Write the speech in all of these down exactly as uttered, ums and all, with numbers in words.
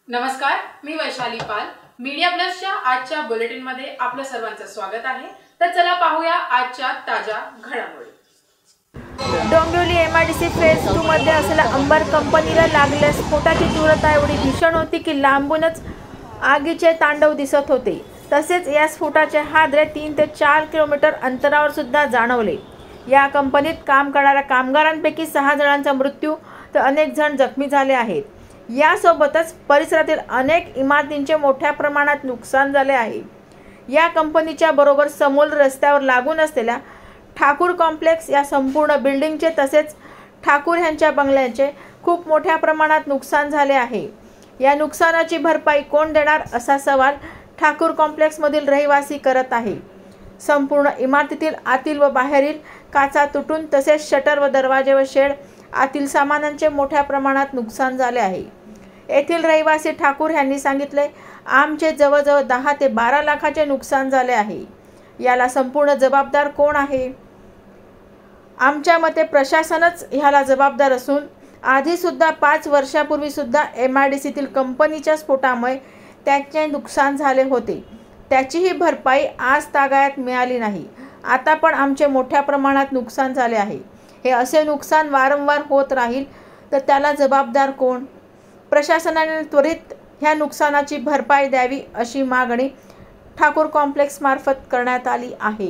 नमस्कार, मी वैशाली पाल. मीडिया प्लसच्या आजच्या बुलेटिन मध्ये आपलं सर्वांचं स्वागत आहे. तर चला पाहूया आजच्या ताज्या घडामोडी. डोंबिवली एमआयडीसी फेज टू मध्ये असलेल्या अंबर कंपनीला लागलेल्या स्फोटाची तीव्रता एवढी भीषण होती की लांबूनच आगीचे तांडव दिसत होते. तसेच या स्फोटाचे हादरे तीन ते चार किलोमीटर अंतरावर सुद्धा जाणवले. या कंपनीत काम करणाऱ्या कामगारांपैकी सहा जणांचा मृत्यू तर अनेक जण जखमी झाले आहेत. यासोबतच परिसरातील अनेक इमारतींचे मोठ्या प्रमाणात नुकसान झाले आहे. या कंपनीच्या बरोबर समोर रस्त्यावर लागून असलेल्या ठाकूर कॉम्प्लेक्स या संपूर्ण बिल्डिंगचे तसेच ठाकूर यांच्या बंगल्यांचे खूप मोठ्या प्रमाणात नुकसान झाले आहे. या नुकसानाची भरपाई कोण देणार असा सवाल ठाकूर कॉम्प्लेक्समधील रहिवासी करत आहे. संपूर्ण इमारतीतील आतील व बाहेरील काचा तुटून तसेच शटर व दरवाजे व शेड आतील सामानांचे मोठ्या प्रमाणात नुकसान झाले आहे. येथील रहिवासी ठाकूर यांनी सांगितले, आमचे जवळजवळ दहा ते बारा लाखाचे नुकसान झाले आहे. याला संपूर्ण जबाबदार कोण आहे? आमच्या मते प्रशासनच ह्याला जबाबदार असून आधीसुद्धा पाच वर्षापूर्वीसुद्धा एम आय डी सीतील कंपनीच्या स्फोटामुळे त्याचे नुकसान झाले होते. त्याचीही भरपाई आज तागायत मिळाली नाही. आता पण आमचे मोठ्या प्रमाणात नुकसान झाले आहे. हे असे नुकसान वारंवार होत राहील तर त्याला जबाबदार कोण? प्रशासनाने त्वरित ह्या नुकसानाची भरपाई द्यावी अशी मागणी ठाकूर कॉम्प्लेक्स मार्फत करण्यात आली आहे.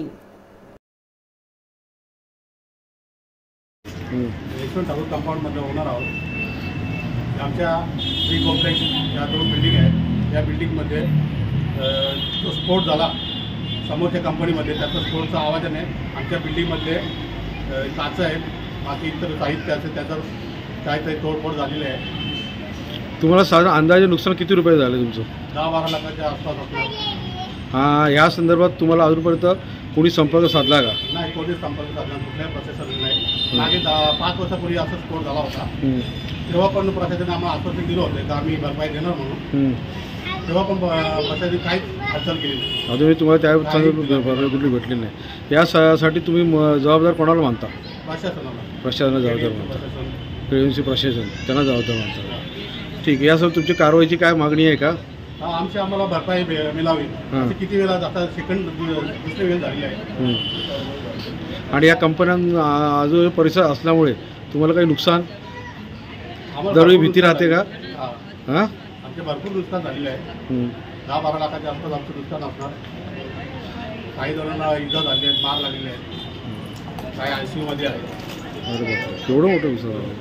ठाकूर कंपाऊंडमध्ये होणार आहोत. आमच्या थ्री कॉम्प्लेक्स या दोन बिल्डिंग आहेत. या बिल्डिंगमध्ये जो स्फोट झाला समोरच्या कंपनीमध्ये, त्याचा स्फोटचा आवाजाने आमच्या बिल्डिंगमधले काच आहेत, बाकी इतर साहित्य असेल त्याचं काहीतरी तोडफोड झालेली आहे. तुम्हाला साधारण अंदाजे नुकसान किती रुपये झाले तुमचं? दहा बारा लाखाच्या आसपास असणार. हां, या संदर्भात तुम्हाला अजूनपर्यंत कोणी संपर्क साधला का? नाही, कोणीच संपर्क साधला कुठल्याही प्रशासन नाही. मागे दहा पाच वर्षापूर्वी असा स्फोट झाला होता. तेव्हा पण प्रशासनाने आम्हाला आश्वासन दिलं होतं का आम्ही भरपाई देणार म्हणून. तेव्हा पण प्रशासनाने काहीच हालचाल केली नाही. अजूनही तुम्हाला त्या कुठली भेटली नाही. यासाठी तुम्ही जबाबदार कोणाला मानता? प्रशासनाला. प्रशासनाला जबाबदार मानता? प्रेव्हेन्सी प्रशासन त्यांना जबाबदार मानता. ठीक आहे. यासोबत तुमची कारवाईची काय मागणी आहे का? हा, आमची आम्हाला भरपाई मिळावी. किती वेळा जाता सेकंड दुसरी वेळ झालेली आहे. आणि या कंपन्या अजून परिसर असल्यामुळे तुम्हाला काही नुकसान दरवेळी भीती राहते का? हां, आमचे भरपूर नुकसान झालेलं आहे. दहा बारा लाखाच्या आसपास आमचं नुकसान असणार. काही जणांना इजा झाली आहेत, मार लागलेले आहेत, काही आय सी यूमध्ये आहे. बरोबर, एवढं मोठं नुकसान.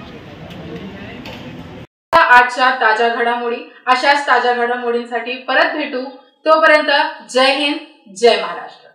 आजच्या ताज्या घडामोडी अशाच ताज्या घडामोडींसाठी परत भेटू. तोपर्यंत जय हिंद, जय महाराष्ट्र.